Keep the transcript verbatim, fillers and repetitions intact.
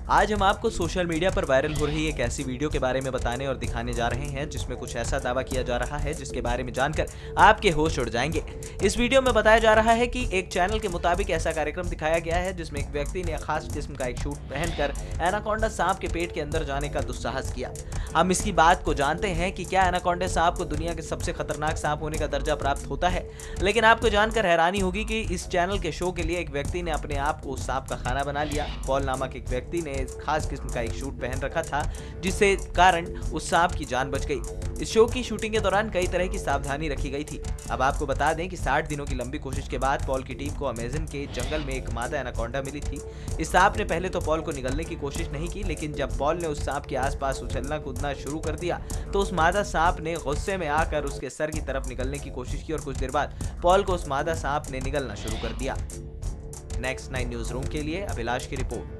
आज हम आपको सोशल मीडिया पर वायरल हो रही एक ऐसी वीडियो के बारे में बताने और दिखाने जा रहे हैं जिसमें कुछ ऐसा दावा किया जा रहा है जिसके बारे में जानकर आपके होश उड़ जाएंगे। इस वीडियो में बताया जा रहा है कि एक चैनल के मुताबिक ऐसा कार्यक्रम दिखाया गया है जिसमें एक व्यक्ति ने खास किस्म का एक सूट पहनकर एनाकोंडा सांप के पेट के अंदर जाने का दुस्साहस किया। हम इसकी बात को जानते हैं कि क्या एनाकोंडा सांप को दुनिया के सबसे खतरनाक सांप होने का दर्जा प्राप्त होता है, लेकिन आपको जानकर हैरानी होगी कि इस चैनल के शो के लिए एक व्यक्ति ने अपने आप को उस सांप का खाना बना लिया। पॉल नामक एक व्यक्ति ने खास किस्म का एक सूट पहन रखा था जिससे कारण उस सांप की जान बच गई। इस शो की शूटिंग के दौरान कई तरह की सावधानी रखी गई थी। अब आपको बता दें कि साठ दिनों की लंबी कोशिश के बाद पॉल की टीम को अमेज़न के जंगल में एक मादा एनाकोंडा मिली थी। इस सांप ने पहले तो पॉल को निगलने की कोशिश नहीं की, लेकिन जब पॉल ने उस सांप के आसपास उछलना कूदना शुरू कर दिया तो उस मादा सांप ने गुस्से में आकर उसके सर की तरफ निगलने की कोशिश की और कुछ देर बाद पॉल को उस मादा सांप ने निगलना शुरू कर दिया। नेक्स्ट नाइन न्यूज रूम के लिए अभिलाष की रिपोर्ट।